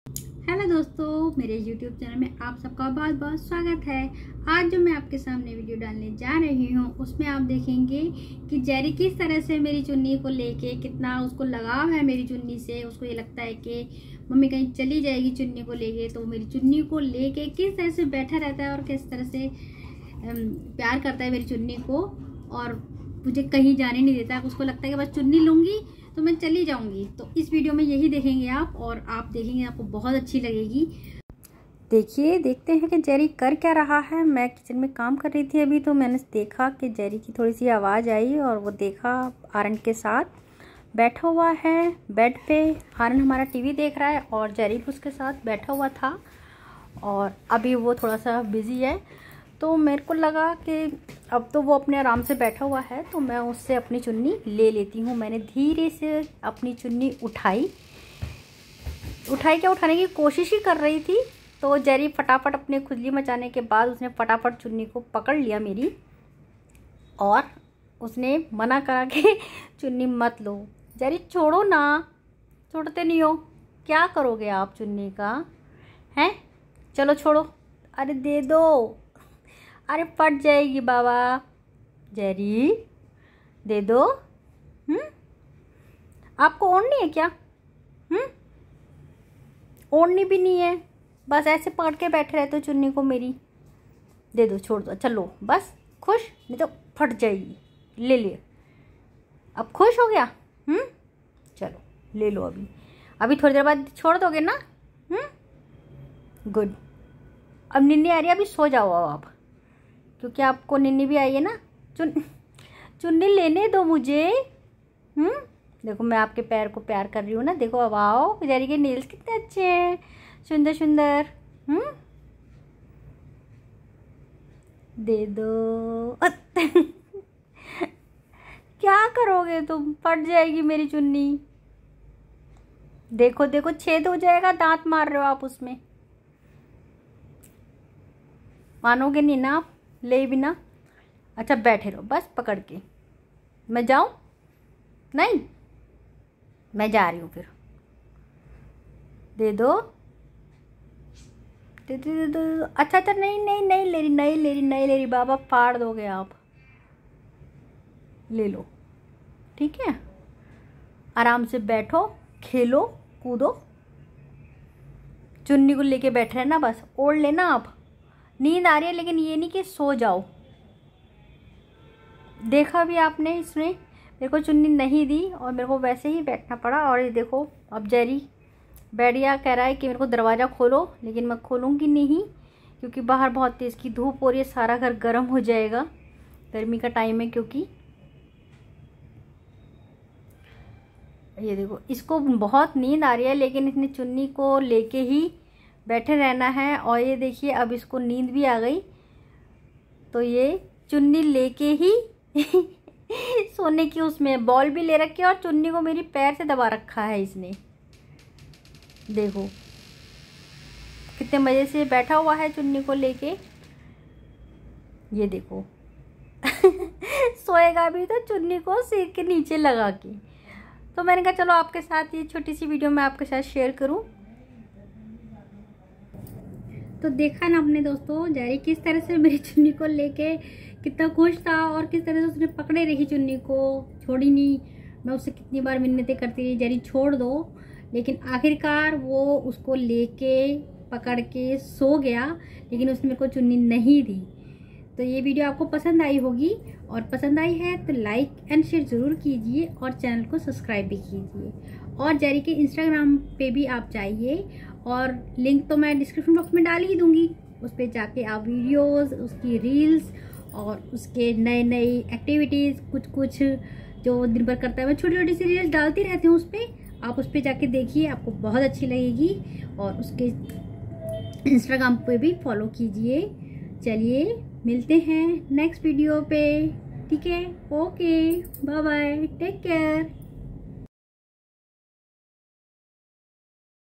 Hello दोस्तों, मेरे YouTube channel में आप सबका बहुत बहुत स्वागत है। आज जो मैं आपके सामने वीडियो डालने जा रही हूँ उसमें आप देखेंगे कि जेरी किस तरह से मेरी चुन्नी को लेके कितना उसको लगाव है मेरी चुन्नी से। उसको ये लगता है कि मम्मी कहीं चली जाएगी चुन्नी को लेके, तो मेरी चुन्नी को लेके किस तरह से बैठा रहता है और किस तरह से प्यार करता है मेरी चुन्नी को, और मुझे कहीं जाने नहीं देता। उसको लगता है कि बस चुन्नी लूँगी तो मैं चली जाऊंगी। तो इस वीडियो में यही देखेंगे आप, और आप देखेंगे आपको बहुत अच्छी लगेगी। देखते हैं कि जेरी कर क्या रहा है। मैं किचन में काम कर रही थी अभी, तो मैंने देखा कि जेरी की थोड़ी सी आवाज़ आई और वो देखा आरन के साथ बैठा हुआ है बेड पे। आरन हमारा टीवी देख रहा है और जेरी भी उसके साथ बैठा हुआ था, और अभी वो थोड़ा सा बिजी है। तो मेरे को लगा कि अब तो वो अपने आराम से बैठा हुआ है, तो मैं उससे अपनी चुन्नी ले लेती हूँ। मैंने धीरे से अपनी चुन्नी उठाई क्या उठाने की कोशिश ही कर रही थी, तो जेरी फटाफट अपने खुजली मचाने के बाद उसने फटाफट चुन्नी को पकड़ लिया मेरी, और उसने मना करा कि चुन्नी मत लो। जेरी छोड़ो ना, छोड़ते नहीं हो, क्या करोगे आप चुन्नी का हैं? चलो छोड़ो, अरे दे दो, अरे फट जाएगी बाबा। जेरी दे दो। आपको ओढ़नी है क्या? ओढ़नी भी नहीं है, बस ऐसे पकड़ के बैठे रहते हो चुन्नी को मेरी। दे दो, छोड़ दो, चलो बस खुश, नहीं तो फट जाएगी। ले ले, अब खुश हो गया? चलो ले लो। अभी थोड़ी देर बाद छोड़ दोगे ना? गुड। अब निन्नी आ रही है, अभी सो जाओ आप, क्योंकि आपको निन्नी भी आई है ना। चुन्नी लेने दो मुझे। देखो मैं आपके पैर को प्यार कर रही हूँ ना। देखो अब आओ, जेरी के नेल्स कितने अच्छे हैं, सुंदर सुंदर। दे दो। क्या करोगे तुम? फट जाएगी मेरी चुन्नी। देखो देखो, छेद हो जाएगा, दांत मार रहे हो आप उसमें। मानोगे नहीं ना आप ले बिना? अच्छा बैठे रहो बस पकड़ के। मैं जाऊं? नहीं, मैं जा रही हूँ फिर। दे दो, दे दो, दे दो। अच्छा नहीं नहीं नहीं ले रही बाबा, फाड़ दोगे आप। ले लो, ठीक है। आराम से बैठो, खेलो कूदो। चुन्नी को लेके बैठ रहे ना, बस ओढ़ लेना आप। नींद आ रही है लेकिन ये नहीं कि सो जाओ। देखा भी आपने, इसने मेरे को चुन्नी नहीं दी और मेरे को वैसे ही बैठना पड़ा। और ये देखो अब जेरी बैठ गया, कह रहा है कि मेरे को दरवाज़ा खोलो, लेकिन मैं खोलूँगी नहीं क्योंकि बाहर बहुत तेज़ की धूप हो रही है, सारा घर गर्म हो जाएगा। गर्मी का टाइम है क्योंकि ये देखो इसको बहुत नींद आ रही है, लेकिन इसने चुन्नी को लेके ही बैठे रहना है। और ये देखिए अब इसको नींद भी आ गई, तो ये चुन्नी लेके ही सोने की उसमें बॉल भी ले रखी है, और चुन्नी को मेरी पैर से दबा रखा है इसने। देखो कितने मज़े से बैठा हुआ है चुन्नी को लेके। ये देखो सोएगा भी तो चुन्नी को सिर के नीचे लगा के। तो मैंने कहा चलो आपके साथ ये छोटी सी वीडियो मैं आपके साथ शेयर करूं। तो देखा ना अपने दोस्तों, जेरी किस तरह से मेरी चुन्नी को लेके कितना खुश था, और किस तरह से उसने पकड़े रही चुन्नी को, छोड़ी नहीं। मैं उससे कितनी बार मिन्नतें करती रही, जेरी छोड़ दो, लेकिन आखिरकार वो उसको लेके पकड़ के सो गया, लेकिन उसने मेरे को चुन्नी नहीं दी। तो ये वीडियो आपको पसंद आई होगी, और पसंद आई है तो लाइक एंड शेयर ज़रूर कीजिए, और चैनल को सब्सक्राइब भी कीजिए। और जेरी के इंस्टाग्राम पे भी आप जाइए, और लिंक तो मैं डिस्क्रिप्शन बॉक्स में डाल ही दूंगी। उस पर जाके आप वीडियोस, उसकी रील्स और उसके नए नए एक्टिविटीज़ कुछ जो दिन भर करता है, मैं छोटी छोटी सी रील्स डालती रहती हूँ उस पर। आप उस पर जाके देखिए, आपको बहुत अच्छी लगेगी, और उसके इंस्टाग्राम पे भी फॉलो कीजिए। चलिए मिलते हैं नेक्स्ट वीडियो पे, ठीक है? Okay, bye bye, take care.